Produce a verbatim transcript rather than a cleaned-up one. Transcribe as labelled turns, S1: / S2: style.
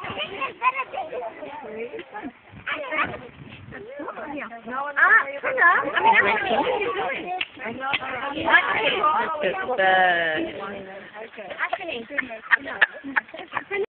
S1: Ah, hello. I mean, I'm
S2: Look at that.
S1: actually,